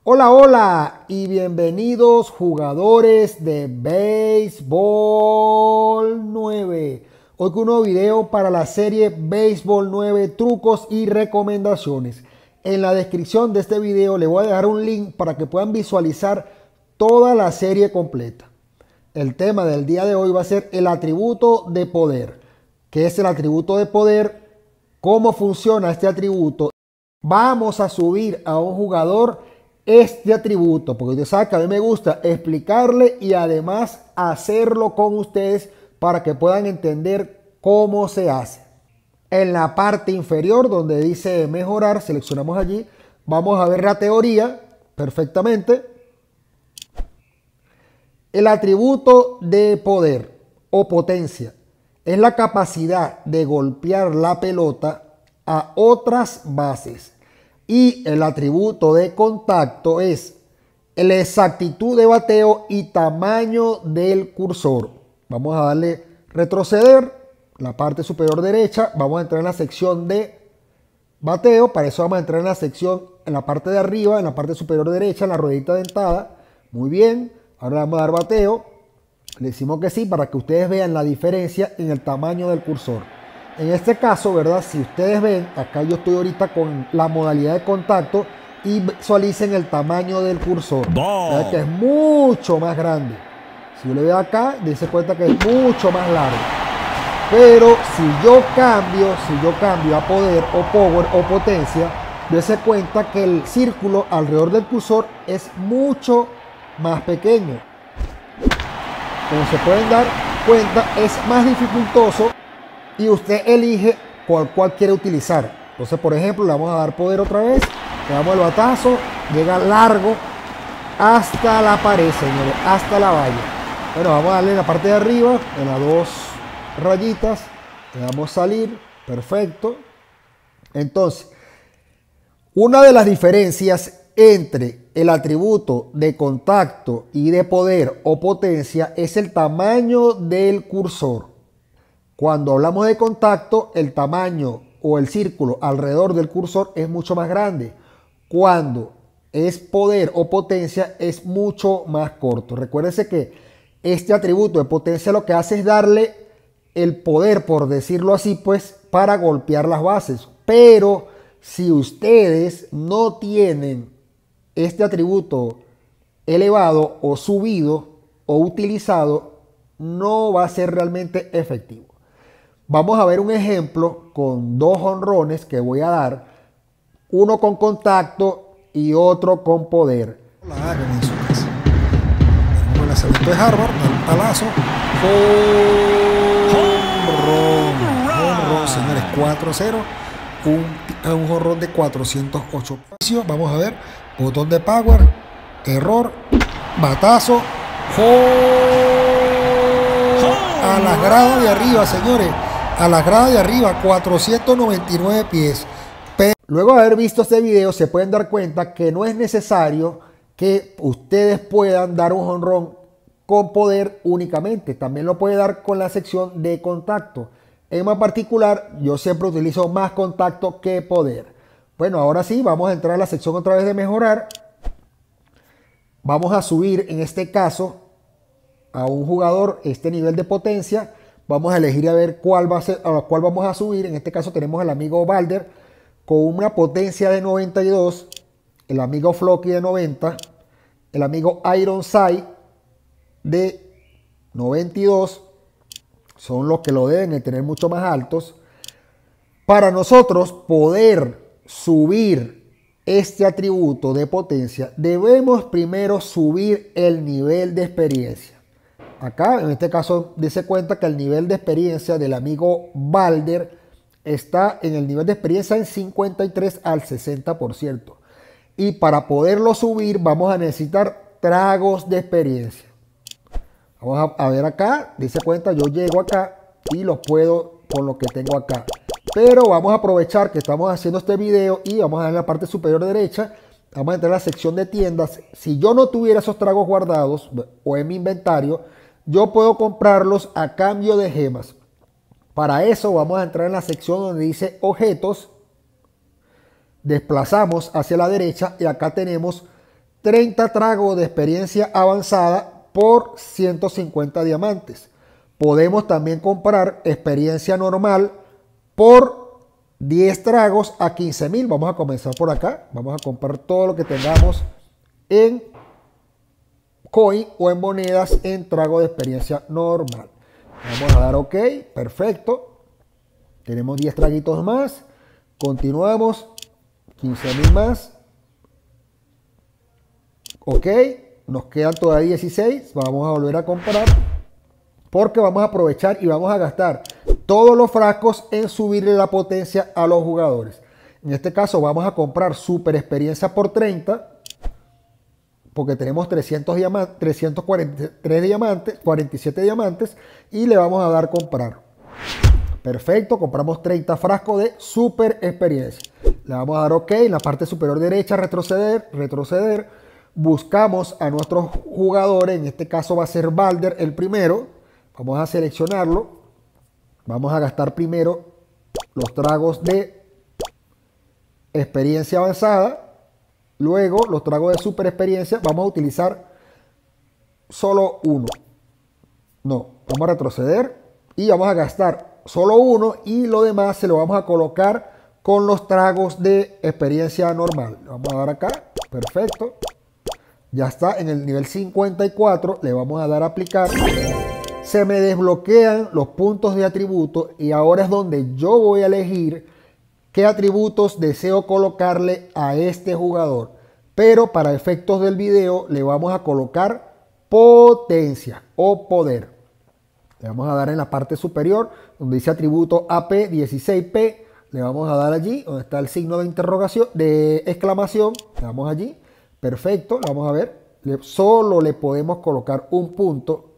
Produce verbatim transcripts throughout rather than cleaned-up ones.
Hola, hola y bienvenidos jugadores de Béisbol nueve. Hoy con un nuevo video para la serie Béisbol nueve, trucos y recomendaciones. En la descripción de este video le voy a dejar un link para que puedan visualizar toda la serie completa. El tema del día de hoy va a ser el atributo de poder. ¿Qué es el atributo de poder? ¿Cómo funciona este atributo? Vamos a subir a un jugador este atributo, porque usted sabe que a mí me gusta explicarle y además hacerlo con ustedes para que puedan entender cómo se hace. En la parte inferior donde dice mejorar, seleccionamos allí, vamos a ver la teoría perfectamente. El atributo de poder o potencia es la capacidad de golpear la pelota a otras bases. Y el atributo de contacto es la exactitud de bateo y tamaño del cursor. Vamos a darle retroceder, la parte superior derecha. Vamos a entrar en la sección de bateo. Para eso vamos a entrar en la sección, en la parte de arriba, en la parte superior derecha, en la ruedita dentada. Muy bien. Ahora vamos a dar bateo. Le decimos que sí para que ustedes vean la diferencia en el tamaño del cursor. En este caso, ¿verdad? Si ustedes ven, acá yo estoy ahorita con la modalidad de contacto y visualicen el tamaño del cursor. ¿Verdad? Que es mucho más grande. Si yo le veo acá, dense cuenta que es mucho más largo. Pero si yo cambio, si yo cambio a poder o power o potencia, dense cuenta que el círculo alrededor del cursor es mucho más pequeño. Como se pueden dar cuenta, es más dificultoso. Y usted elige cuál, cuál quiere utilizar. Entonces, por ejemplo, le vamos a dar poder otra vez. Le damos el batazo. Llega largo hasta la pared, señores. Hasta la valla. Bueno, vamos a darle en la parte de arriba, en las dos rayitas. Le damos salir. Perfecto. Entonces, una de las diferencias entre el atributo de contacto y de poder o potencia es el tamaño del cursor. Cuando hablamos de contacto, el tamaño o el círculo alrededor del cursor es mucho más grande. Cuando es poder o potencia, es mucho más corto. Recuérdense que este atributo de potencia lo que hace es darle el poder, por decirlo así, pues, para golpear las bases. Pero si ustedes no tienen este atributo elevado o subido o utilizado, no va a ser realmente efectivo. Vamos a ver un ejemplo con dos jonrones que voy a dar, uno con contacto y otro con poder. La hagan en su casa. Tenemos el lanzamiento de Harvard, el palazo. Jonrón. Jonrón, señores, cuatro cero. Un, un jonrón de cuatrocientos ocho. Vamos a ver, botón de power, error, batazo. A las gradas de arriba, señores. A la grada de arriba, cuatrocientos noventa y nueve pies. Luego de haber visto este video, se pueden dar cuenta que no es necesario que ustedes puedan dar un jonrón con poder únicamente. También lo puede dar con la sección de contacto. En más particular, yo siempre utilizo más contacto que poder. Bueno, ahora sí, vamos a entrar a la sección otra vez de mejorar. Vamos a subir, en este caso, a un jugador este nivel de potencia. Vamos a elegir a ver cuál va a ser, a cuál vamos a subir. En este caso tenemos al amigo Balder con una potencia de noventa y dos, el amigo Flocky de noventa, el amigo Ironside de noventa y dos. Son los que lo deben de tener mucho más altos. Para nosotros poder subir este atributo de potencia, debemos primero subir el nivel de experiencia. Acá, en este caso, dése cuenta que el nivel de experiencia del amigo Balder está en el nivel de experiencia en cincuenta y tres al sesenta por ciento. Y para poderlo subir, vamos a necesitar tragos de experiencia. Vamos a, a ver acá, dése cuenta, yo llego acá y los puedo con lo que tengo acá. Pero vamos a aprovechar que estamos haciendo este video y vamos a ver en la parte superior derecha. Vamos a entrar a la sección de tiendas. Si yo no tuviera esos tragos guardados o en mi inventario, yo puedo comprarlos a cambio de gemas. Para eso vamos a entrar en la sección donde dice objetos. Desplazamos hacia la derecha y acá tenemos treinta tragos de experiencia avanzada por ciento cincuenta diamantes. Podemos también comprar experiencia normal por diez tragos a quince mil. Vamos a comenzar por acá. Vamos a comprar todo lo que tengamos en coin o en monedas en trago de experiencia normal. Vamos a dar OK. Perfecto. Tenemos diez traguitos más. Continuamos. quince mil más. OK. Nos quedan todavía dieciséis. Vamos a volver a comprar. Porque vamos a aprovechar y vamos a gastar todos los frascos en subirle la potencia a los jugadores. En este caso vamos a comprar super experiencia por treinta. Porque tenemos trescientos diamantes, trescientos cuarenta y tres diamantes, cuarenta y siete diamantes. Y le vamos a dar comprar. Perfecto, compramos treinta frascos de super experiencia. Le vamos a dar OK. En la parte superior derecha, retroceder, retroceder. Buscamos a nuestros jugadores. En este caso va a ser Balder el primero. Vamos a seleccionarlo. Vamos a gastar primero los tragos de experiencia avanzada. Luego los tragos de super experiencia. Vamos a utilizar solo uno. No, vamos a retroceder. Y vamos a gastar solo uno. Y lo demás se lo vamos a colocar con los tragos de experiencia normal. Vamos a dar acá. Perfecto. Ya está en el nivel cincuenta y cuatro. Le vamos a dar a aplicar. Se me desbloquean los puntos de atributo y ahora es donde yo voy a elegir qué atributos deseo colocarle a este jugador. Pero para efectos del video le vamos a colocar potencia o poder. Le vamos a dar en la parte superior donde dice atributo A P dieciséis P. Le vamos a dar allí donde está el signo de interrogación, de exclamación. Le damos allí. Perfecto. Vamos a ver. Le, solo le podemos colocar un punto.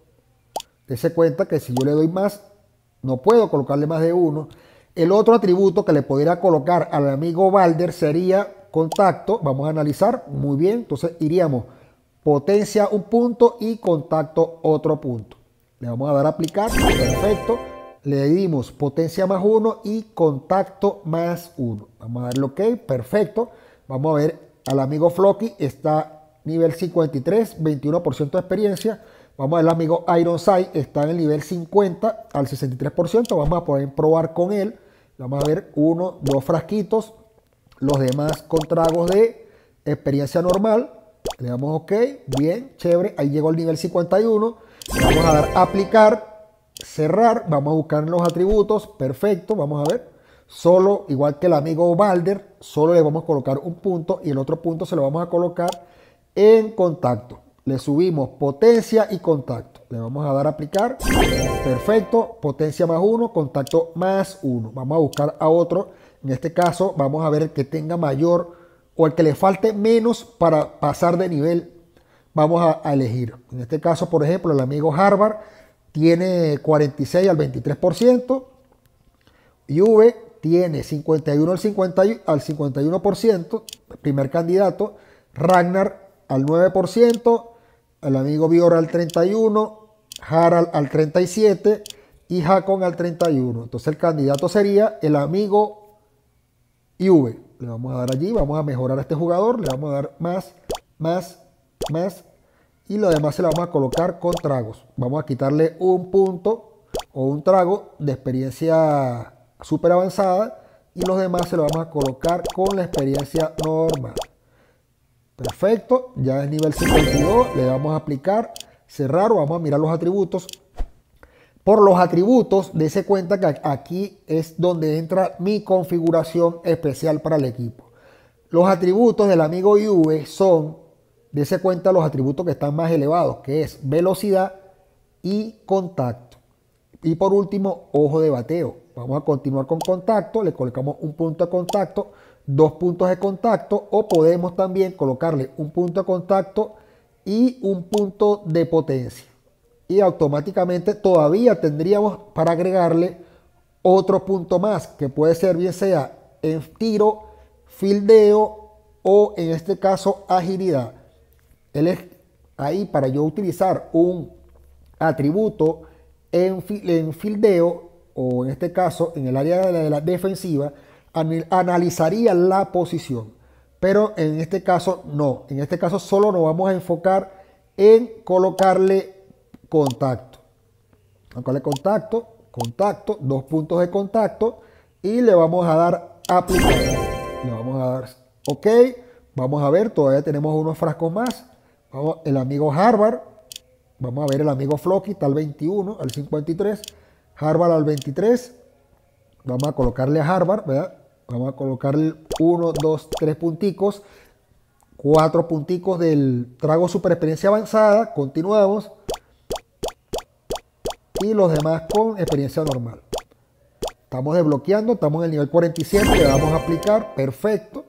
Dese cuenta que si yo le doy más, no puedo colocarle más de uno. El otro atributo que le podría colocar al amigo Balder sería contacto. Vamos a analizar muy bien. Entonces iríamos potencia un punto y contacto otro punto. Le vamos a dar a aplicar. Perfecto. Le dimos potencia más uno y contacto más uno. Vamos a darle OK. Perfecto. Vamos a ver al amigo Floki. Está nivel cincuenta y tres, veintiuno por ciento de experiencia. Vamos a ver al amigo Ironside, está en el nivel cincuenta al sesenta y tres por ciento. Vamos a poder probar con él. Vamos a ver uno, dos frasquitos. Los demás con tragos de experiencia normal. Le damos OK. Bien, chévere. Ahí llegó el nivel cincuenta y uno. Le vamos a dar aplicar, cerrar. Vamos a buscar los atributos. Perfecto. Vamos a ver. Solo, igual que el amigo Balder, solo le vamos a colocar un punto y el otro punto se lo vamos a colocar en contacto. Le subimos potencia y contacto. Le vamos a dar a aplicar. Perfecto. Potencia más uno, contacto más uno. Vamos a buscar a otro. En este caso vamos a ver el que tenga mayor o el que le falte menos para pasar de nivel. Vamos a, a elegir. En este caso, por ejemplo, el amigo Harvard tiene cuarenta y seis al veintitrés por ciento. Juve tiene cincuenta y uno al cincuenta y uno por ciento. Primer candidato. Ragnar al nueve por ciento. El amigo Biora al treinta y uno, Harald al treinta y siete y Hakon al treinta y uno. Entonces el candidato sería el amigo Juve. Le vamos a dar allí, vamos a mejorar a este jugador, le vamos a dar más, más, más y lo demás se lo vamos a colocar con tragos. Vamos a quitarle un punto o un trago de experiencia súper avanzada y los demás se lo vamos a colocar con la experiencia normal. Perfecto, ya es nivel cincuenta y dos, le vamos a aplicar, cerrar, vamos a mirar los atributos. Por los atributos, dése cuenta que aquí es donde entra mi configuración especial para el equipo. Los atributos del amigo Juve son, dése cuenta, los atributos que están más elevados, que es velocidad y contacto. Y por último, ojo de bateo. Vamos a continuar con contacto, le colocamos un punto de contacto, dos puntos de contacto o podemos también colocarle un punto de contacto y un punto de potencia. Y automáticamente todavía tendríamos para agregarle otro punto más que puede ser bien sea en tiro, fildeo o en este caso agilidad. Él es ahí para yo utilizar un atributo en, en fildeo o en este caso en el área de la, de la defensiva. Analizaría la posición. pero en este caso no. En este caso solo nos vamos a enfocar en colocarle contacto. Colocarle contacto, contacto, dos puntos de contacto y le vamos a dar aplicar. Le vamos a dar OK. Vamos a ver, todavía tenemos unos frascos más. Vamos, el amigo Harvard. Vamos a ver el amigo Floki, está al veintiuno, al cincuenta y tres. Harvard al veintitrés. Vamos a colocarle a Harvard, ¿verdad? Vamos a colocarle uno, dos, tres punticos. Cuatro punticos del trago super experiencia avanzada. Continuamos. Y los demás con experiencia normal. Estamos desbloqueando, estamos en el nivel cuarenta y siete, le vamos a aplicar, perfecto.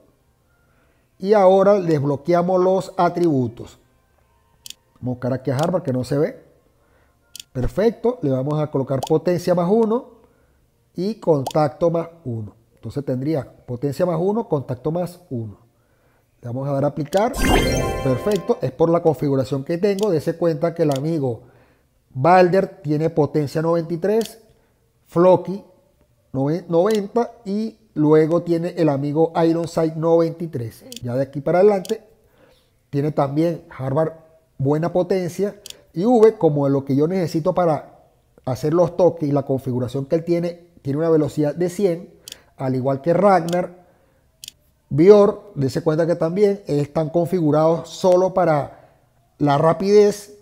Y ahora desbloqueamos los atributos. Vamos a buscar aquí a Harvard que no se ve. Perfecto, le vamos a colocar potencia más uno y contacto más uno. Entonces tendría potencia más uno, contacto más uno. Le vamos a dar a aplicar, perfecto, es por la configuración que tengo. Dese cuenta que el amigo Balder tiene potencia noventa y tres, Floki noventa y luego tiene el amigo Ironside noventa y tres. Ya de aquí para adelante tiene también Harvard buena potencia y V como lo que yo necesito para hacer los toques y la configuración que él tiene, tiene una velocidad de cien, al igual que Ragnar. Bjorn, dése cuenta que también están configurados solo para la rapidez,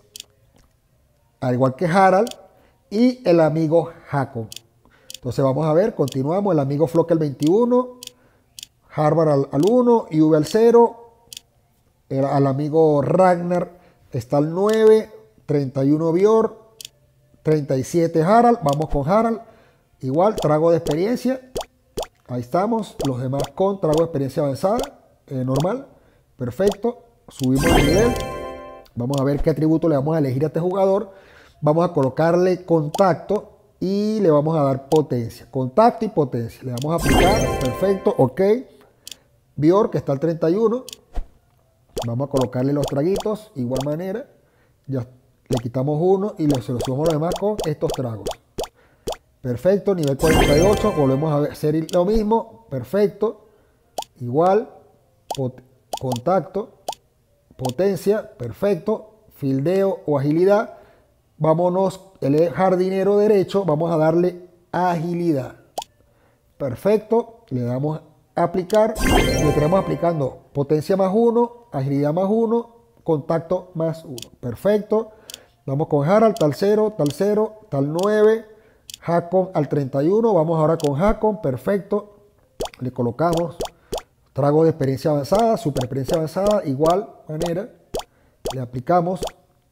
al igual que Harald y el amigo Hakon. Entonces vamos a ver, continuamos, el amigo Floki al veintiuno, Harvard al, al uno, I V al cero, el, al amigo Ragnar está al nueve, treinta y uno Bjorn, treinta y siete Harald, vamos con Harald, igual, trago de experiencia, ahí estamos, los demás con trago de experiencia avanzada, eh, normal, perfecto, subimos el nivel, vamos a ver qué atributo le vamos a elegir a este jugador, vamos a colocarle contacto, y le vamos a dar potencia, contacto y potencia. Le vamos a aplicar, perfecto, OK. Bjorn, que está al treinta y uno. Vamos a colocarle los traguitos, igual manera. Ya le quitamos uno y le solucionamos los demás con estos tragos. Perfecto, nivel cuarenta y ocho. Volvemos a hacer lo mismo. Perfecto. Igual, pot contacto, potencia, perfecto. Fildeo o agilidad. Vámonos, el jardinero derecho, vamos a darle agilidad. Perfecto, le damos a aplicar, le tenemos aplicando potencia más uno, agilidad más uno, contacto más uno. Perfecto, vamos con Harald, tal cero, tal cero, tal nueve, Hakon al treinta y uno, vamos ahora con Hakon, perfecto, le colocamos trago de experiencia avanzada, super experiencia avanzada, igual manera, le aplicamos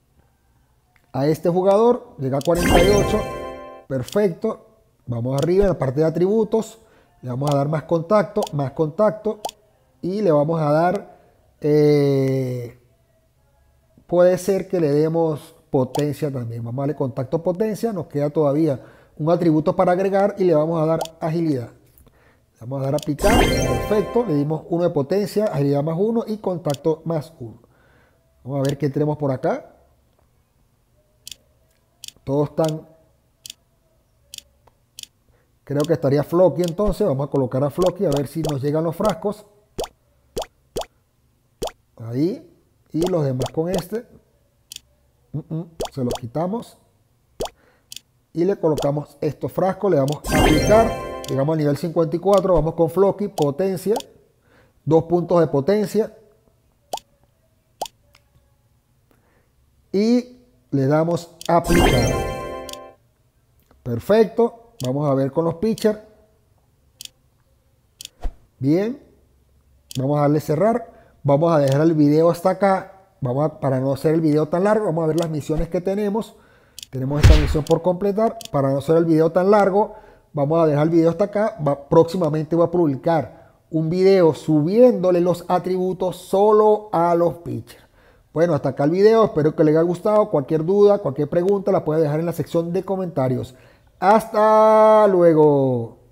a este jugador, llega a cuarenta y ocho, perfecto, vamos arriba en la parte de atributos, le vamos a dar más contacto, más contacto y le vamos a dar, eh, puede ser que le demos potencia también, vamos a darle contacto potencia, nos queda todavía un atributo para agregar y le vamos a dar agilidad, le vamos a dar a aplicar, perfecto, le dimos uno de potencia, agilidad más uno y contacto más uno. Vamos a ver qué tenemos por acá. Todos están, creo que estaría Floki entonces, vamos a colocar a Floki a ver si nos llegan los frascos. Ahí, y los demás con este, uh -uh, se los quitamos y le colocamos estos frascos, le damos a aplicar, llegamos al nivel cincuenta y cuatro, vamos con Floki, potencia, dos puntos de potencia y le damos a aplicar. Perfecto. Vamos a ver con los pitchers. Bien. Vamos a darle cerrar. Vamos a dejar el video hasta acá. Vamos a, para no hacer el video tan largo, vamos a ver las misiones que tenemos. Tenemos esta misión por completar. Para no hacer el video tan largo, vamos a dejar el video hasta acá. Va, próximamente voy a publicar un video subiéndole los atributos solo a los pitchers. Bueno, hasta acá el video, espero que les haya gustado. Cualquier duda, cualquier pregunta la puede dejar en la sección de comentarios. ¡Hasta luego!